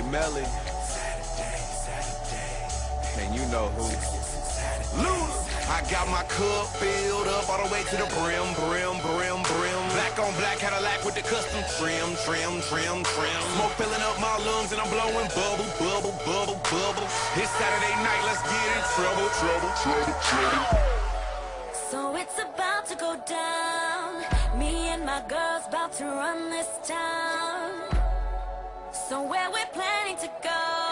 Melly, and you know who. Luna. I got my cup filled up all the way to the brim, brim, brim, brim. Black on black Cadillac with the custom trim, trim, trim, trim. Smoke filling up my lungs and I'm blowing bubble, bubble, bubble, bubble. It's Saturday night, let's get in trouble, trouble, trouble, trouble. So it's about to go down. Me and my girls about to run this town. So where we're planning to go?